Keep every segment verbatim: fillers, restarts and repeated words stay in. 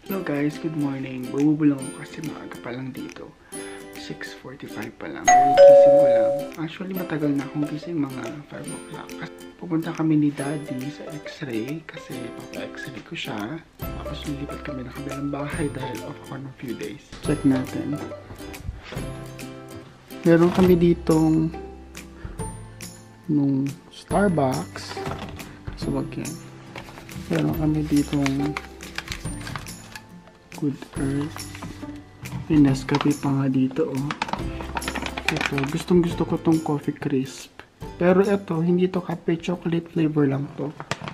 Hello guys, good morning. Bumubulong ako kasi maaga pa lang dito. six forty-five pa lang. Kaya gising ko lang. Actually, matagal na akong gising, mga five o'clock. Pupunta kami ni Daddy sa x-ray kasi papa-x-ray ko siya. Tapos lilipat kami na kabilang bahay dahil off ako ng few days. Check natin. Meron kami ditong nung Starbucks. So, wag yan. Meron kami ditong Good Earth. May Nescafe pa nga dito, oh. Ito, gustong gusto ko tong Coffee Crisp. Pero ito, hindi to kape, chocolate flavor lang to.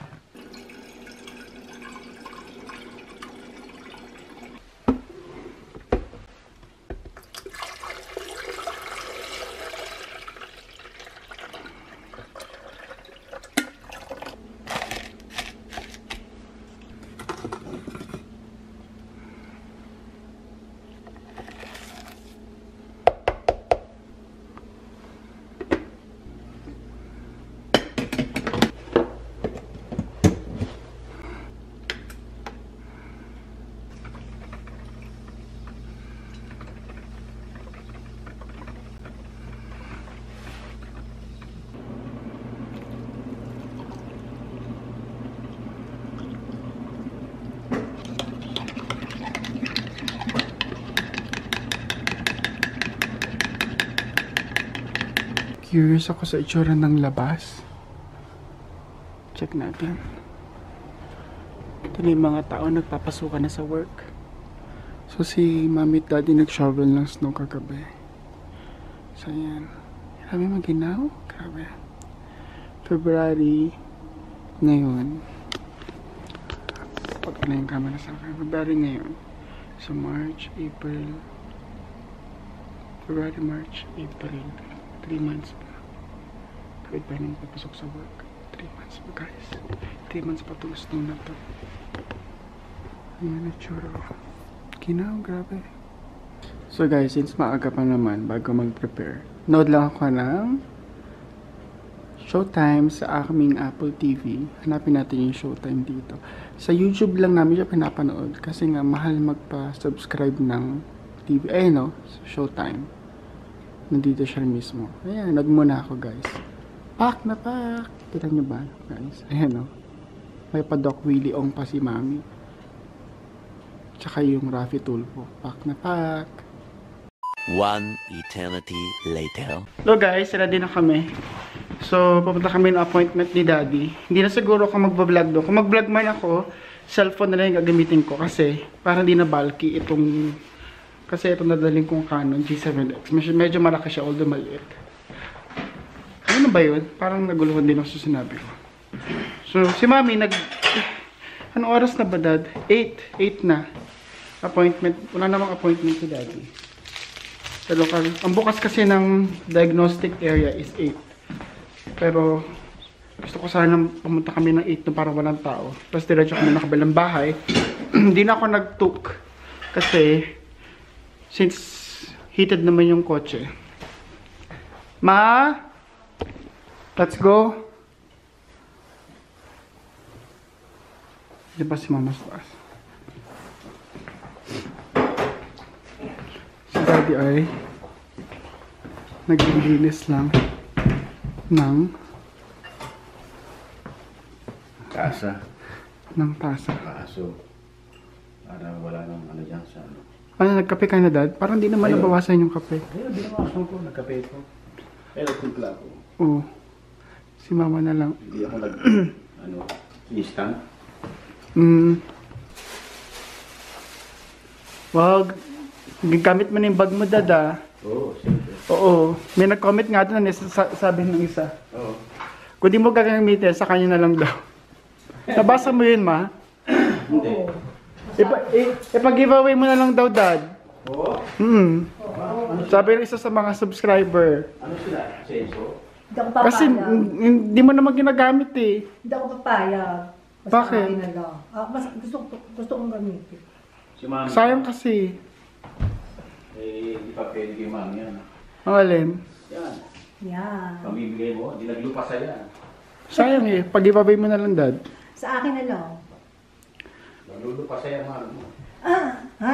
Curious ako sa itsura ng labas. Check natin. Ito na yung mga tao nagpapasukan na sa work. So si Mami at Daddy nag-shovel ng snow kagabi. So yan. Grabe maginaw. Grabe. February ngayon. Pag na yung camera sa akin. February ngayon. So March, April. February, March, April. three months pa. Kahit pa nang papasok sa work. three months pa guys. three months pa itong snow na to. Ayan na tsura. Kinaw, grabe. So guys, since maaga pa naman bago mag-prepare, nood lang ako ng Showtime sa aming Apple T V. Hanapin natin yung Showtime dito. Sa YouTube lang namin siya pinapanood kasi nga mahal magpa-subscribe ng T V. Eh no, Showtime. Nandito siya mismo. Ayan, nag muna ako guys. Pak na pak! Kita nyo ba guys? Ayan o. May pa Doc Willie Ong pa si Mami. Tsaka yung Raffy Tulfo. Pak na pak! One eternity later. Hello guys, ready na kami. So, pupunta kami ng appointment ni Daddy. Hindi na siguro ako magbablog doon. Kung mag-vlog man ako, cellphone na lang yung gagamitin ko kasi para hindi na bulky itong kasi ito nadaling kong Canon G seven X. Medyo malaki siya, although maliit. Ano ba yun? Parang naguluhan din ako sa sinabi ko. So, si Mami, nag... Anong oras na ba, Dad? eight. eight na. Appointment. Wala namang appointment si Daddy. Sa local. Ang bukas kasi ng diagnostic area is eight. Pero, gusto ko sana pumunta kami ng eight na para walang tao. Tapos diretso kami na kabilang bahay. Hindi na ako nag-took. Kasi, since heated naman yung kotse. Ma! Let's go! Di ba si Mama sa taas? Si Daddy ay naglilinis lang ng Tasa. ng tasa. Kaso, para wala nang ano dyan sa ano. Ano, nagkape ka na, Dad? Parang di naman Ayun. nabawasan yung kape. Ayun, di naman ako ko, nagkape ko. Pero timpla ko. Oo. Si Mama na lang. Hindi ako nag, ano, instant. Mm. Wag. Gamit mo na yung bag mo, Dad, ah. Oo, siyempre. Oo. May nag-comment nga doon na sabi ng isa. Oo. Kung di mo gagamitin, sa kanya na lang daw. Nabasa mo yun, Ma? Hindi. Ipa, ipa-giveaway mo na lang daw, Dad. Oo? Hmm. Sabi ng isa sa mga subscriber. Ano sila? Senso? Hindi ako papayag. Kasi hindi mo naman ginagamit eh. Hindi ako papayag. Basta Bakit? akin na lang. Ah, mas, gusto, gusto kong gamitin. Si Mami. Sayang kasi. Eh, hindi pa pwede kay Mami yan. Ang alin? Yan. Yan. Pamibigay mo, di naglupa sa yan. Sayang eh. Pag-giveaway mo na lang, Dad. Sa akin na lang. Naglulupa sa yan, Mami mo. Ah, ha?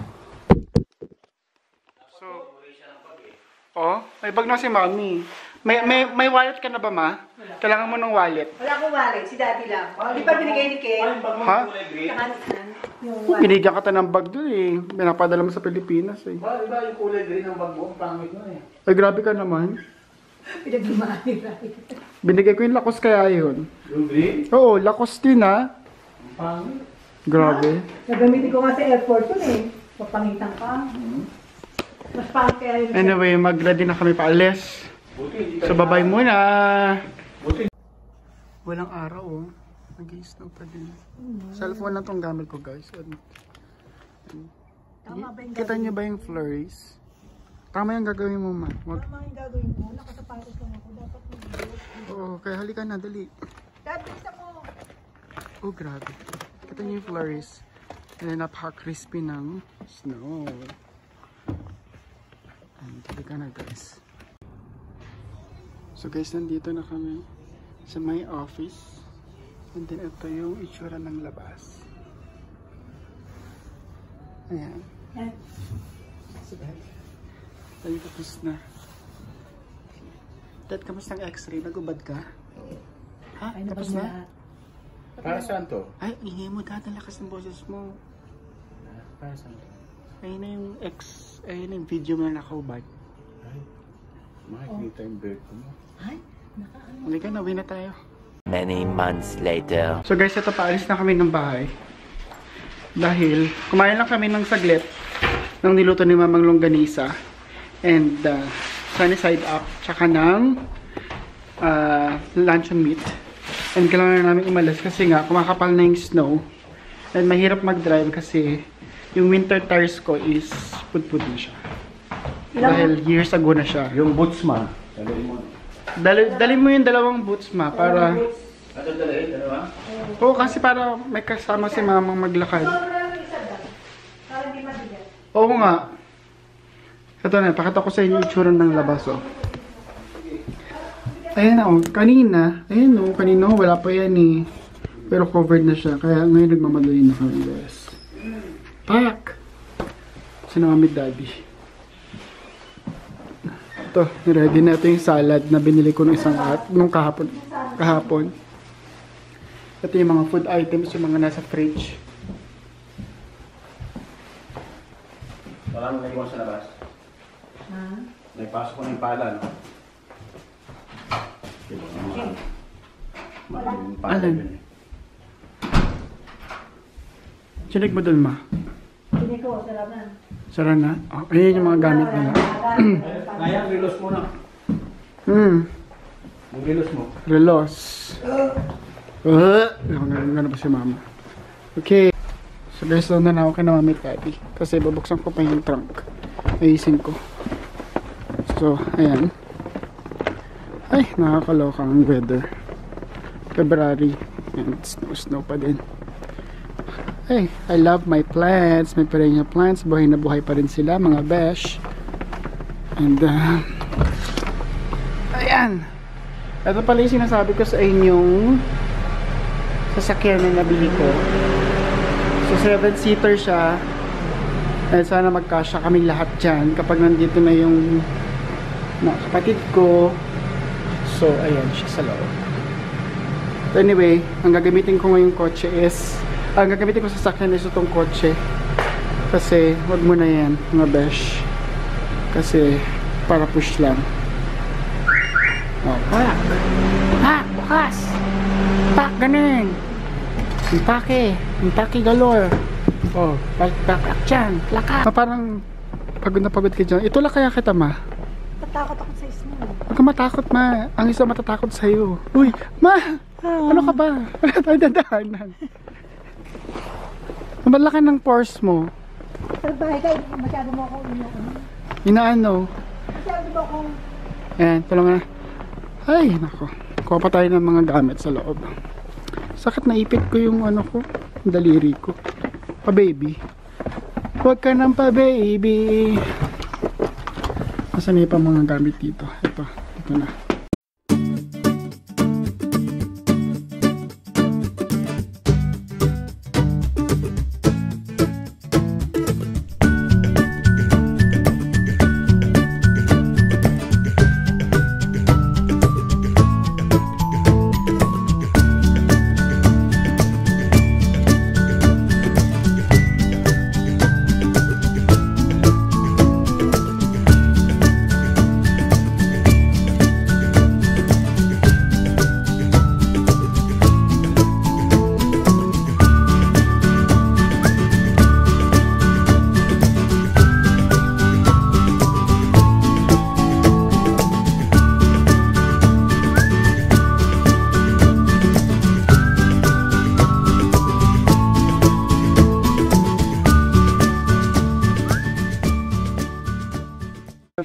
So, oh, may bag na si Mami. May, may, may wallet ka na ba, Ma? Kailangan mo ng wallet. Wala akong wallet, si daddy lang. Di ba binigay ni Ken? Ha? Kanan-kanan. Yung Oh, wallet. binigyan ka ta ng bag doon eh. Pinapadala mo sa Pilipinas eh. Ba, iba yung kulay green ng bag mo. Ang pangit nun eh. Ay, grabe ka naman. Pinagdumaan ni Rai. Binigay ko yung lakos kaya yun. Yung green? Oo, lakos din ah. Ang pangit. Grabe. Nagamitin ko nga sa airport yun eh. Papangitan ka. Mas pangit kaya yun. Anyway, mag-ready na kami paalis. Buti, hindi ka So, babay muna. Buti. Walang araw oh. Nag-i-snow pa din. Cellphone lang tong gamit ko guys. Tama ba yung Kita niyo ba yung flurries? Tama yung gagawin mo, Ma. Wag. Tama yung gagawin ko. Nakasapatos lang ako. Dapat mag-i- Oo, kaya halika na, dali. Dad, bisa mo. Oh, grabe. Kita niyo yung flurries. And napaka-crispy ng snow. And halika na guys. So guys, nandito na kami sa my office. And then ito yung itsura ng labas. Ayan. Yan. Tayo tapos na. Dad, kamusta ang x-ray? Nagubad ka? Ha? Ay, Tapos napag na? lahat. Para saan to? Ay, ingay mo dad. Ang lakas ng boses mo. Para saan to? Ayun na yung X, ayun na yung video mo na nakahubad. Ay, makikita yung bird ko mo. Ay, naka-ano. Halika na, uwi na tayo. Many months later. So guys, ito paalis na kami ng bahay. Dahil, kumain lang kami ng saglit ng niluto ni Mamang Longganisa. And, uh, sunny side up. Tsaka ng uh, luncheon meat. And kailangan na namin umalis kasi nga, kumakapal na yung snow. And mahirap mag-drive kasi yung winter tires ko is pudpud na siya. Dahil years ago na siya. Yung boots man. Dali mo. Dali, dali mo yung dalawang boots, Ma, para... Ano dali? Dalawa? Oo, kasi para may kasama si Mamang maglakad. Sobrang isa dad. Para hindi mabigat. Oo nga. Ito na, pakita ko sa inyo yung itsura ng labas, oh. Ayan na, oh. Kanina, ayan, oh. Kanina, wala pa yan, eh. Pero covered na siya. Kaya ngayon nagmamadali na kami, guys. Pak! Sinamamid daddy. Ito, ready na ito yung salad na binili ko nung isang at, nung kahapon. Kahapon. Ito yung mga food items, yung mga nasa fridge. Wala nang naiwan sa labas. Ha? Naipasok ko ng pala, no? Wala. Yung pala Alin? yun eh. Chinig mo dun, Ma. Hindi ko, sarap na. Sara na? Oh, ayun yung mga gamit nila. Kaya, rilos mo na. Hmm. Yung rilos mo. Relos. Uh, gano'n pa si Mama. Okay. So guys, doon na ako kay na Mami at Daddy. Kasi babuksan ko pa yung trunk. Ayusin ko. So, ayan. Ay, nakakaloka ang weather. February. And snow, snow pa din. Hey, I love my plants. My perennial plants. Buhay na buhay pa rin sila, mga besh. And, uh, ayan. Ito pala yung sinasabi ko sa inyong sasakyan na nabili ko. So, seven-seater siya. And sana magkasya kaming lahat dyan kapag nandito na yung mga kapatid ko. So, ayan siya sa loob. So, anyway, ang gagamitin ko ngayong kotse is ang gagamitin ko sa sasakyan is itong kotse. Kasi, wag mo na yan, mga besh. Kasi, para push lang. Oh, pak! Pak! Bukas! Pak! Ganun! Impake! Impake galore! Oh, pak! Pak! Pak! Dyan! Laka! Ah, parang pagod na pagod ka dyan. Ito lang kaya kita, Ma. Tatakot ako sa snow. Huwag ka matakot, Ma. Ang isa matatakot sa'yo. Uy! Ma! Ano ka ba? Wala tayo dadaanan. Ang laki ng pores mo. Sa bahay ka, masyado mo akong ino. Inaano? Masyado mo akong... Ayan, tulungan na. Ay, nako. Kuha pa tayo ng mga gamit sa loob. Sakit na ipit ko yung ano ko. Daliri ko. Pa-baby. Huwag ka nang pa-baby. Nasaan na yung pa mga gamit dito? Ito. Ito na.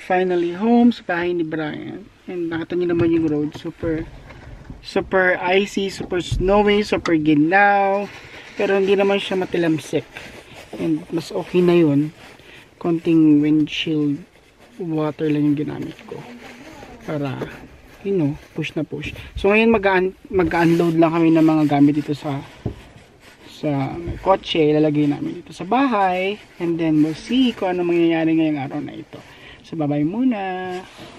finally home sa bahay ni Brian. And nakita niyo naman yung road. Super, super icy, super snowy, super ginaw. Pero hindi naman siya matilamsik. And mas okay na yun. Konting windshield water lang yung ginamit ko. Para, you know, push na push. So ngayon mag-unload lang kami ng mga gamit dito sa sa kotse, ilalagay namin dito sa bahay, and then we'll see kung ano mangyayari ngayong araw na ito. So babay muna.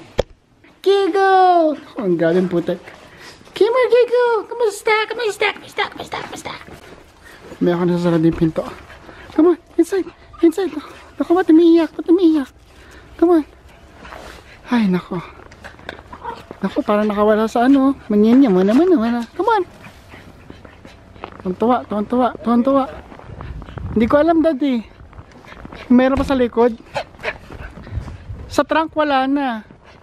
Gigo! Oh, ang galing putek. Kimmer, Gigo! Kamusta? Kamusta? Kamusta? Kamusta? Kamusta? May ako nasasarad yung pinto. Come on, inside! Inside! Naku, ba't umiiyak? Ba't umiiyak? Come on. Ay, nako. Nako, parang nakawala sa ano. Manyan niya, mana, mana, mana. Come on. Tuwan-tuwa, tuwan-tuwa, tuwan-tuwa. Hindi ko alam, daddy. Meron pa sa likod. Sa trunk wala na.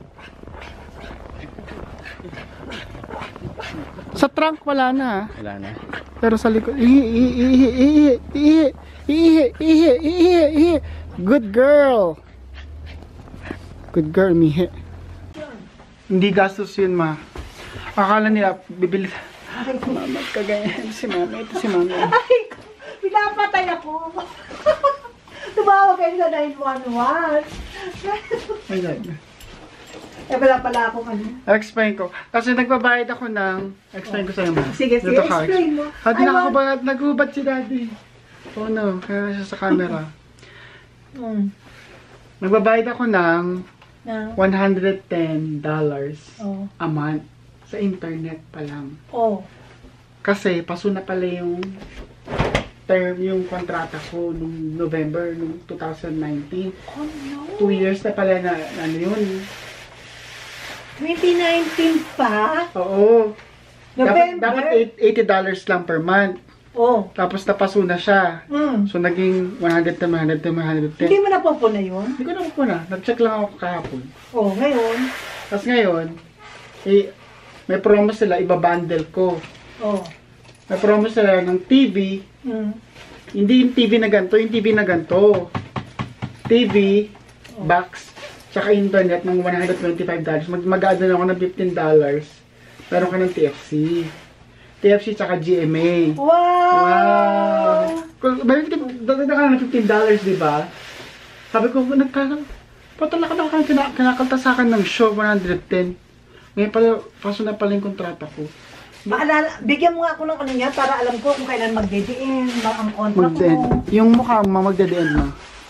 Sa trunk wala na. Wala na. Pero sa likod, ihi, ihi, ihi, ihi, ihi, ihi, ihi, ihi, ihi. Good girl. Good girl, mihi. Hindi gastos yun, ma. Akala nila, bibili. Mama, kagaya. Si mama, ito si mama. Ay, pinapatay ako. Tumawag kayo sa nine one one. My God. Eh, wala pala akong ano. I'll-explain ko. Kasi nagbabayad ako ng... Explain ko sa'yo, ma. Sige, sige, Dito ka, explain mo. Hadi I na ako want- ba? Nagubat si daddy. Oh no, kaya siya sa camera. Hmm. Nagbabayad ako ng Na? one hundred ten dollars Oh. a month sa internet pa lang. Oh. Kasi paso na pala yung term, yung kontrata ko nung November nung two thousand nineteen. Oh no. Two years na pala na, ano yun. twenty nineteen pa? Oo. Dapat, November? dapat eighty dollars lang per month. Oh. Tapos napaso na siya. Hmm. So naging one hundred ten, one hundred ten, one hundred ten. Hindi mo napupuna yun? Hindi ko na po na. Nag-check lang ako kahapon. Oh, ngayon. Tapos ngayon, eh, may promo sila, ibabundle ko. Oh. May promo sila ng T V. Hmm. Hindi yung T V na ganito, yung T V na ganito. T V, box, tsaka internet ng one hundred twenty-five dollars. Mag Mag-add na ako ng fifteen dollars. Meron ka ng T F C. T F C tsaka G M A. Wow! Wow! Kung may dagdag ka ng fifteen dollars, di ba? Sabi ko, nagkakal... Patala ka na kang kinakalta sa akin ng show, one hundred ten. Ngayon pala, paso na pala yung kontrata ko. Maalala, bigyan mo nga ako ng ano niya para alam ko kung kailan magde-D-N, ma- ang kontra Magde-end. ko. Yung mukha mo, magde-end mo.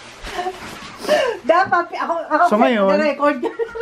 Dapat, ako, ako, So, ngayon- record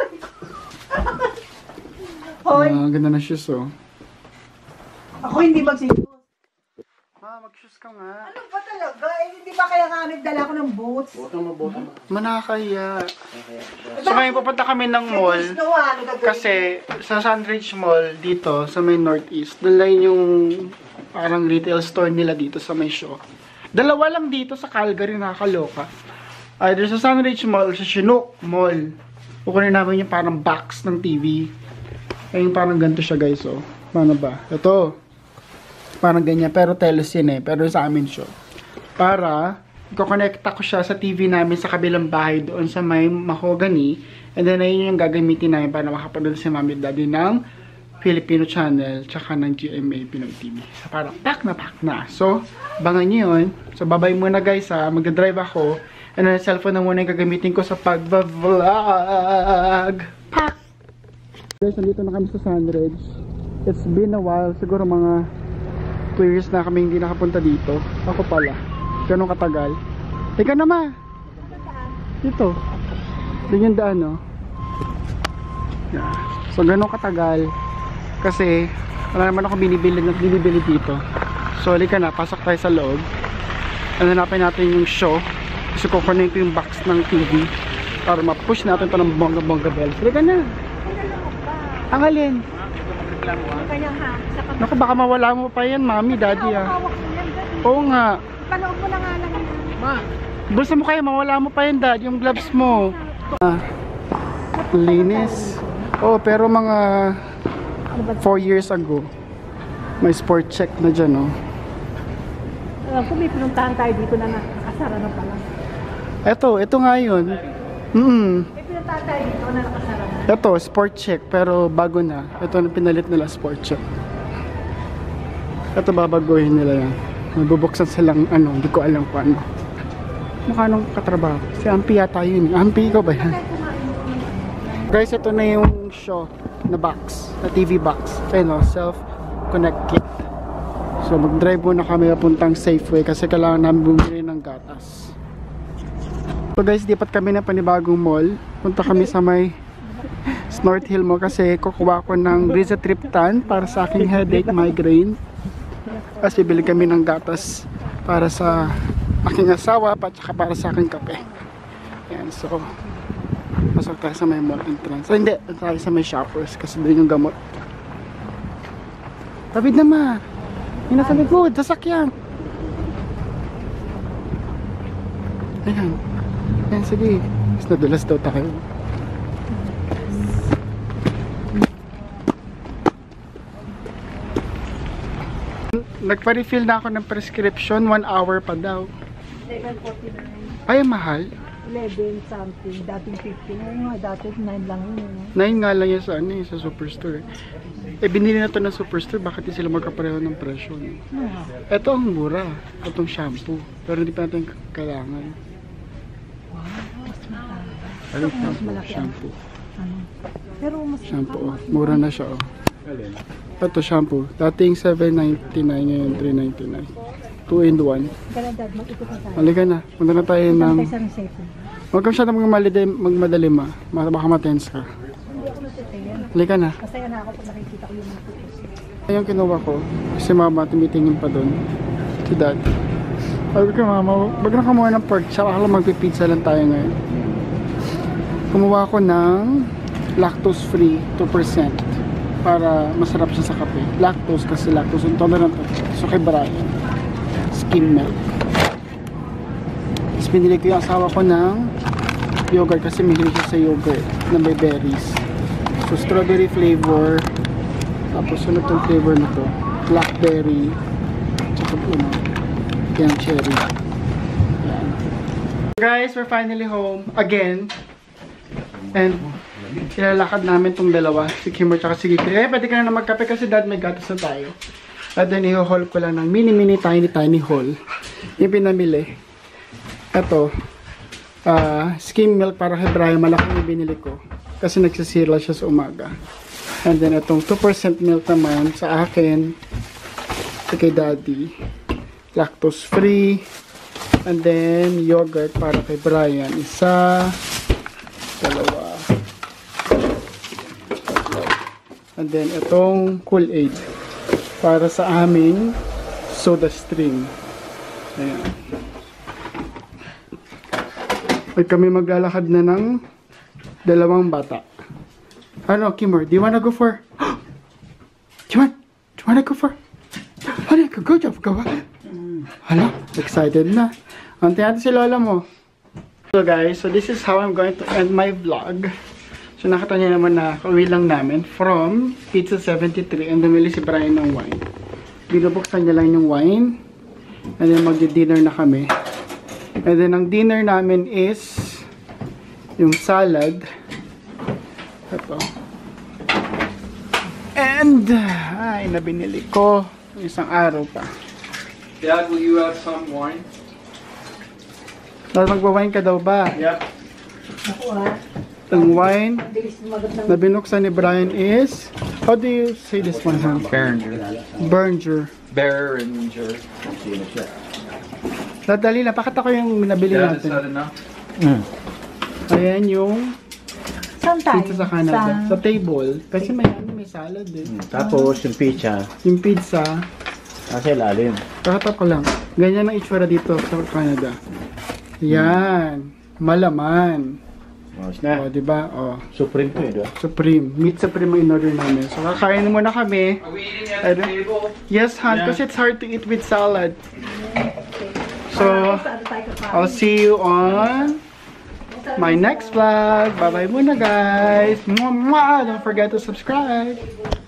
Hoy, Ah, ganda na shoes, oh. ako hindi magsigus. Ma, mag-shoes ka nga. Ano ba talaga? Eh, hindi ba kaya nga nagdala ko ng boots? Botong mo, botong mo. Manakaya. So ngayon pupunta kami ng mall. Gusto nga, ano gagawin? Kasi sa Sandridge Mall dito sa may Northeast, dala yung parang retail store nila dito sa may show. Dalawa lang dito sa Calgary, nakakaloka. Either sa Sandridge Mall or sa Chinook Mall. Kukunin namin yung parang box ng T V. Ayun parang ganito siya, guys, oh. Paano ba? Ito. Parang ganyan, pero telos yun eh. Pero sa amin siya. Para, iko-connecta ko siya sa T V namin sa kabilang bahay doon sa may mahogany. And then, ayun yung gagamitin namin para makapanood si Mami at Daddy ng Filipino channel, tsaka ng G M A Pinoy T V. So, parang pack na pack na. So, bangan nyo yun. So, babay muna guys ha. Magdadrive ako. And then, cellphone na muna yung gagamitin ko sa pag-vlog. Pack! Guys, nandito na kami sa Sandridge. It's been a while. Siguro mga two years na kami hindi nakapunta dito. Ako pala. Ganun katagal. Ika na, ma. Dito. Doon yung daan, no? Yeah. So, ganun katagal. Kasi, wala naman ako binibili na binibili dito. So, halika na. Pasok tayo sa loob. And hanapin natin yung show. Kasi kukunin ko yung box ng T V. Para ma-push natin ito ng bongga-bongga bells. Halika na. Ang alin? Yung kanyang ha, sa kapatid. Naku, baka mawala mo pa yan, mami, daddy, ah. Hawak mo yan, daddy. Oo nga. Panood mo na nga lang yan. Ma, bulsa mo kayo, mawala mo pa yan, dad, yung gloves mo. Ah, linis. Oh, pero mga four years ago, may sport check na dyan, oh. Alam ko, may pinuntahan tayo dito na nakasara na pala. Eto, eto nga yun. Mm. May pinuntahan yung tatay dito na nakasara na. Ito, sport check, pero bago na. Ito na pinalit nila, sport check. Ito babaguhin nila yan. Magbubuksan silang ano, hindi ko alam kung ano. Mukha nung katrabaho. Si Ampi yata yun. Ampi, ikaw ba yan? Guys, ito na yung show na box, na T V box. Ayun o, self-connect kit. So mag-drive muna kami papuntang Safeway kasi kailangan namin bumili ng gatas. So guys, lipat kami ng panibagong mall. Punta kami sa may North Hill Mall kasi kukuha ko ng Rizatriptan para sa aking headache, migraine. Kasi bibili kami ng gatas para sa aking asawa at saka para sa aking kape. Yan, so pasok tayo sa may mall entrance. Ay, hindi, tayo sa may shoppers kasi doon yung gamot. David naman! Yung nasa likod, sasakyan! Ayan. Ayan, sige. Mas nadulas daw tayo. Nagpa-refill na ako ng prescription, one hour pa daw. eleven forty-nine. Ay, mahal. eleven something. Dating fifteen. Oo nga, dati nine lang yun. Eh. nine nga lang yan sa, ano, eh, sa superstore. Eh, binili na to ng superstore, bakit di sila magkapareho ng presyo? No? No. Ito ang mura. Itong shampoo. Pero hindi pa natin kailangan. Ano mas malaki ang shampoo? ano. Pero mas Shampoo, oh. Mura na siya, oh. Ito, shampoo. Dating seven ninety-nine, ngayon three ninety-nine. two in one. Kaya dad, mag-ikot na tayo. Halika na. Punta na tayo ng... Tayo sa reception. Huwag kang masyadong magmadalim, magmadalim ah. Baka matense ka. Hindi ako nasitayan. Halika na. Masaya na ako pag nakikita ko yung mga photos. Ayun kinuha ko. Si mama tumitingin pa doon. Si dad. Sabi ko, mama, wag na kumuha ng pork chop. Akala magpipizza lang tayo ngayon. Kumuha ko ng lactose free two percent. Para masarap siya sa kape. Lactose kasi lactose intolerant ako. So kay Brian. Skim milk. Tapos binili ko yung asawa ko ng yogurt kasi mahilig siya sa yogurt na may berries. So strawberry flavor. Tapos ano itong flavor na to? Blackberry. Tsaka ano. Yan, cherry. Yan. Guys, we're finally home again. And ilalakad namin tong dalawa, si Kimber tsaka si Kiki. Eh, pwede ka na na magkape kasi dad may gatas na tayo. At then i-haul ko lang ng mini mini tiny tiny haul. Yung pinamili. Ito, uh, skim milk para kay Brian, malaking yung binili ko. Kasi nagsisira siya sa umaga. And then itong two percent milk naman sa akin, sa kay daddy. Lactose free. And then yogurt para kay Brian. Isa, dalawa. And then, itong Kool-Aid para sa aming soda stream. Ayan. At kami maglalakad na ng dalawang bata. Ano, Kimber, do you wanna go for? Do you want? Do you wanna go for? Ano, go job, go. Hala, excited na. Ante natin si lola mo. So guys, so this is how I'm going to end my vlog. So nakita niyo naman na kauwi lang namin from Pizza seventy-three and bumili si Brian ng wine. Binubuksan niya lang yung wine and then magdi-dinner na kami. And then ang dinner namin is yung salad. Ito. And ay, nabinili ko isang araw pa. Dad, will you have some wine? Dahil magwa-wine ka daw ba? Yep. Ako ah. Ang wine Ang bilis sumagot ng na binuksan ni Brian is, how do you say this one, huh? Behringer. Bernger. Behringer. Dadali na, pakita ko yung nabili Dad, is natin. that enough? Mm. Ayan yung Saan tayo? pizza sa Canada. Sa table. Kasi may, ano, may salad eh. Tapos yung pizza, Yung pizza, nasa ilalim. kakatap ko lang. Ganyan ang itsura dito sa Canada. Yan. Malaman. Tapos O, na. diba? O. Supreme po yun, diba? Supreme. Meat Supreme ang in-order namin. So, kakain muna kami. Are we eating at I the don't- table? Yes, Han, because it's hard to eat with salad. So, Saan tayo kakain? I'll see you on my next vlog. Bye-bye muna, guys. Mwah, mwah. Don't forget to subscribe.